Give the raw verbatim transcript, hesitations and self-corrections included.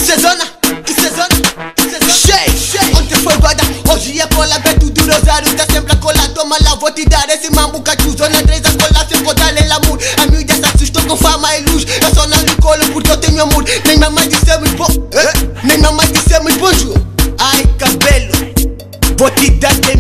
Isso é zona, isso é zona, isso é zona. Shake, ontem foi guarda, hoje é cola, vê tudo rosário. Tá sempre a cola, toma lá, vou te dar esse mambo. Cachu, zona três, a cola, se for dar amor. A miúda se assustou com fama e luz. Eu só não lhe colo porque eu tenho amor. Nem mamãe disse muito bom, nem mamãe disse muito bom. Ai, cabelo, vou te dar de